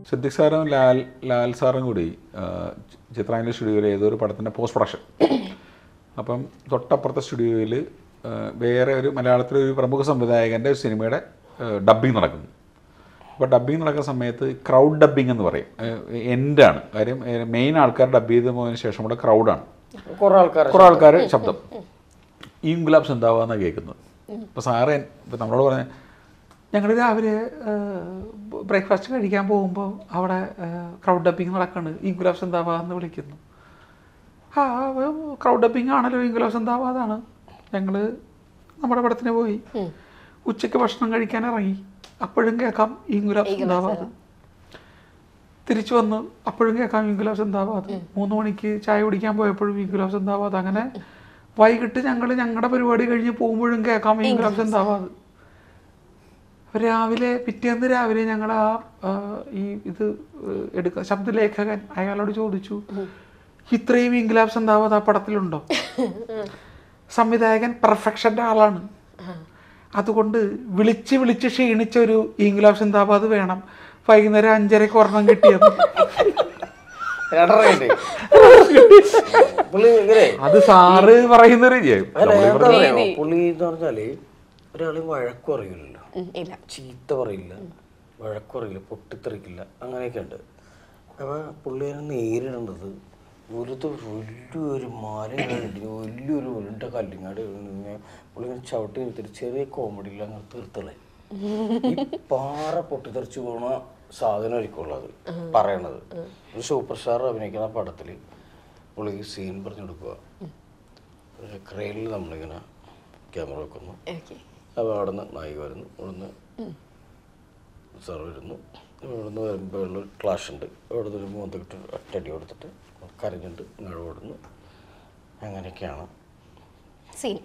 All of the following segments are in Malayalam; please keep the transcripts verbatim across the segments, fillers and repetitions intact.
സിദ്ദിഖ് സാറും ലാൽ ലാൽ സാറും കൂടി ചിത്രാഞ്ജലി സ്റ്റുഡിയോയിൽ ഏതൊരു പടത്തിൻ്റെ പോസ്റ്റ് പ്രൊഡക്ഷൻ. അപ്പം തൊട്ടപ്പുറത്തെ സ്റ്റുഡിയോയിൽ വേറെ ഒരു മലയാളത്തിലെ ഒരു പ്രമുഖ സംവിധായകൻ്റെ ഒരു സിനിമയുടെ ഡബ്ബിങ് നടക്കുന്നു. അപ്പോൾ ഡബ്ബിങ് നടക്കുന്ന സമയത്ത് ക്രൗഡ് ഡബ്ബിങ് എന്ന് പറയും. എൻഡാണ് കാര്യം. മെയിൻ ആൾക്കാർ ഡബ് ചെയ്ത് പോയതിന് ശേഷം കൂടെ ക്രൗഡാണ്, കുറേ ആൾക്കാർ കുറേ ആൾക്കാർ ശബ്ദം. ഈ ഗുലാബ്സ് എന്താവാന്നാണ് കേൾക്കുന്നത്. അപ്പോൾ സാറ് ഇപ്പം നമ്മളോട് പറഞ്ഞ ഞങ്ങൾ രാവിലെ ബ്രേക്ക്ഫാസ്റ്റ് കഴിക്കാൻ പോകുമ്പോൾ അവിടെ ക്രൗഡ് ഡബ്ബിങ് നടക്കുന്നുണ്ട്, ഈ ഗുലാബ്സ് എന്താവാന്ന് വിളിക്കുന്നു. ആ ക്രൗഡ് ഡബ്ബിങ് ആണല്ലോ, ഈ ഗുലാബ്സ് എന്താവാതാണ്. ഞങ്ങൾ നമ്മുടെ പടത്തിന് പോയി ഉച്ചയ്ക്ക് ഭക്ഷണം കഴിക്കാൻ ഇറങ്ങി, അപ്പോഴും കേൾക്കാം ഈ ഗുലാബ്സ് എന്താവാത്. തിരിച്ചു വന്ന് അപ്പോഴും കേൾക്കാം ഈ ഗുലാബ്സ് എന്താവാത്. മൂന്ന് മണിക്ക് ചായ കുടിക്കാൻ പോയപ്പോഴും ഈ ഗുലാബ്സ് എന്താവാത്. അങ്ങനെ വൈകിട്ട് ഞങ്ങൾ ഞങ്ങളുടെ പരിപാടി കഴിഞ്ഞ് പോകുമ്പോഴും കേൾക്കാം ഈ ഗുലാബ്സ് എന്താവാത്. രാവിലെ പിറ്റേന്ന് രാവിലെ ഞങ്ങൾ ആ ഈ ഇത് എടുക്കുക ശബ്ദലേഖകൻ അയാളോട് ചോദിച്ചു, ഇത്രയും ഇംഗ്ലാബ്സ് എന്താവാത് ആ പടത്തിലുണ്ടോ? സംവിധായകൻ പെർഫെക്ഷൻ്റെ ആളാണ്, അതുകൊണ്ട് വിളിച്ച് വിളിച്ച് ക്ഷീണിച്ച ഒരു ഇംഗ്ലാബ്സ് എന്താവാത് വേണം, വൈകുന്നേരം അഞ്ചരക്ക് ഒരെണ്ണം കിട്ടിയത്. അത് സാറ് പറയുന്നൊരു പുള്ളി എന്ന് പറഞ്ഞാല് ഒരാള് വഴക്കു അറിയില്ലല്ലോ, ചീത്ത പറയില്ല, വഴക്കുറയില്ല, പൊട്ടിത്തെറിക്കില്ല, അങ്ങനെയൊക്കെ ഉണ്ട്. അപ്പോൾ പുള്ളിയെ നേരിടേണ്ടത് വെറുതെ വലിയൊരു മരങ്ങാടി വലിയൊരു ഉരുണ്ട കല്ലിങ്ങാട് പുള്ളി ഇങ്ങനെ ചവിട്ടി നിർത്തിട്ട് ചെറിയ കോമഡിയിൽ അങ്ങനെ തീർത്തളെ ഈ പാറ പൊട്ടിത്തെറിച്ച് പോണ സാധനമായിരിക്കും അത് പറയണത്. ഒരു സൂപ്പർ സ്റ്റാർ അഭിനയിക്കുന്ന പടത്തിൽ പുള്ളിക്ക് സീൻ പറഞ്ഞു കൊടുക്കുക. ക്രെയിനിൽ നമ്മളിങ്ങനെ ക്യാമറ വെക്കുന്നു. അപ്പോൾ അവിടെ നിന്ന് നായിക വരുന്നു, ഇവിടുന്ന് സാർ വരുന്നു, ഇവിടുന്ന് വരുമ്പോൾ ഉള്ള ക്ലാഷ് ഉണ്ട്, ഇവിടെ നിന്ന് ഒരു മൂന്നിട്ട് ഒറ്റടി കൊടുത്തിട്ട് കരഞ്ഞിട്ട് ഇങ്ങോട്ട് ഓടുന്നു. അങ്ങനെയൊക്കെയാണ് സീൻ.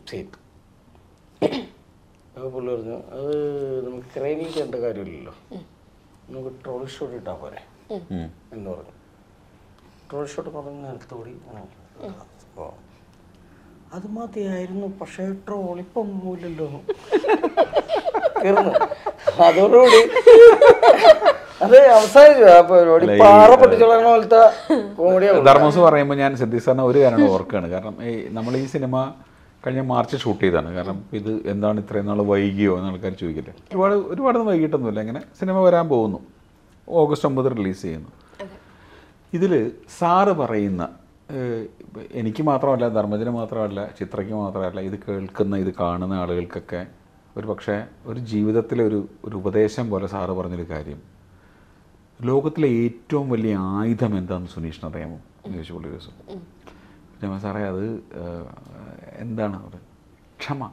അപ്പോൾ പുള്ളി പറഞ്ഞു അത് നമുക്ക് ക്രെയിനിൽ ചെയ്യേണ്ട കാര്യമില്ലല്ലോ, നമുക്ക് ട്രോളി ഷോട്ട് ഇട്ടാൽ പോരെ എന്ന് പറഞ്ഞു. ട്രോളി ഷോട്ട് പറഞ്ഞ് നേരത്തോടി അപ്പോൾ അത് മതിയായിരുന്നു, പക്ഷേ ട്രോളിപ്പം ഒന്നുമില്ലല്ലോ തീർന്നു. അതോടുകൂടി അത് അവസാനിച്ചു ആ പരിപാടി. പാറ പൊട്ടിച്ചോളാൻ പോലത്തെ കോമഡിയാണ്. ധർമ്മസ് പറയുമ്പോൾ ഞാൻ സിദ്ദിഖ് സാറിനെ ഒരു കാരണം ഓർക്കുകയാണ്. കാരണം ഈ നമ്മൾ ഈ സിനിമ കഴിഞ്ഞ മാർച്ച് ഷൂട്ട് ചെയ്തതാണ്. കാരണം ഇത് എന്താണ് ഇത്രയും നാൾ വൈകിയോ എന്ന് ആൾക്കാർ ചോദിക്കില്ലേ. ഒരുപാട് ഒരുപാടൊന്നും വൈകിട്ടൊന്നുമില്ല, ഇങ്ങനെ സിനിമ വരാൻ പോകുന്നു, ഓഗസ്റ്റ് ഒമ്പത് റിലീസ് ചെയ്യുന്നു. ഇതിൽ സാറ് പറയുന്ന എനിക്ക് മാത്രമല്ല, ധർമ്മജന് മാത്രമല്ല, ചിത്രയ്ക്ക് മാത്രമല്ല, ഇത് കേൾക്കുന്ന ഇത് കാണുന്ന ആളുകൾക്കൊക്കെ ഒരു പക്ഷേ ഒരു ജീവിതത്തിലെ ഒരു ഒരു ഉപദേശം പോലെ സാറ് പറഞ്ഞൊരു കാര്യം, ലോകത്തിലെ ഏറ്റവും വലിയ ആയുധം എന്താണെന്ന് സുനീഷിന് അറിയാമോ എന്ന് ചോദിച്ചു പുള്ളി ദിവസം. ഞാൻ സാറേ അത് എന്താണ് അത്? ക്ഷമ.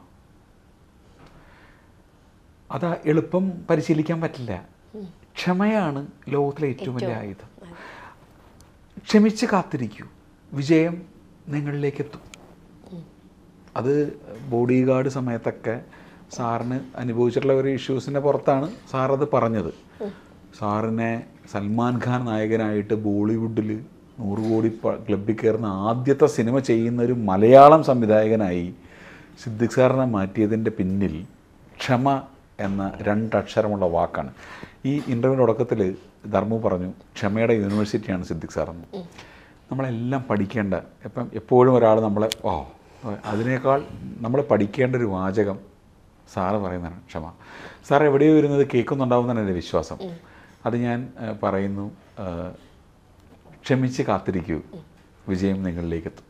അതാ എളുപ്പം പരിശീലിക്കാൻ പറ്റില്ല. ക്ഷമയാണ് ലോകത്തിലെ ഏറ്റവും വലിയ ആയുധം. ക്ഷമിച്ച് കാത്തിരിക്കൂ, വിജയം നിങ്ങളിലേക്ക് എത്തും. അത് ബോഡി ഗാർഡ് സമയത്തൊക്കെ സാറിന് അനുഭവിച്ചിട്ടുള്ള ഒരു ഇഷ്യൂസിൻ്റെ പുറത്താണ് സാറത് പറഞ്ഞത്. സാറിനെ സൽമാൻ ഖാൻ നായകനായിട്ട് ബോളിവുഡിൽ നൂറ് കോടി ക്ലബിൽ കയറുന്ന ആദ്യത്തെ സിനിമ ചെയ്യുന്ന ഒരു മലയാളം സംവിധായകനായി സിദ്ദിഖ് സാറിനെ മാറ്റിയതിൻ്റെ പിന്നിൽ ക്ഷമ എന്ന രണ്ടക്ഷരമുള്ള വാക്കാണ്. ഈ ഇൻ്റർവ്യൂവിൻ്റെ തുടക്കത്തിൽ ധർമ്മു പറഞ്ഞു ക്ഷമയുടെ യൂണിവേഴ്സിറ്റിയാണ് സിദ്ദിഖ് സാറെന്ന്. നമ്മളെല്ലാം പഠിക്കേണ്ട, ഇപ്പം എപ്പോഴും ഒരാൾ നമ്മളെ ഓ അതിനേക്കാൾ നമ്മൾ പഠിക്കേണ്ട ഒരു വാചകം സാറ് പറയുന്നതാണ് ക്ഷമ. സാർ എവിടെയോ വരുന്നത് കേൾക്കുന്നുണ്ടാവുന്നതാണ് എൻ്റെ വിശ്വാസം. അത് ഞാൻ പറയുന്നു, ക്ഷമിച്ച് കാത്തിരിക്കൂ, വിജയം നിങ്ങളിലേക്ക് എത്തും.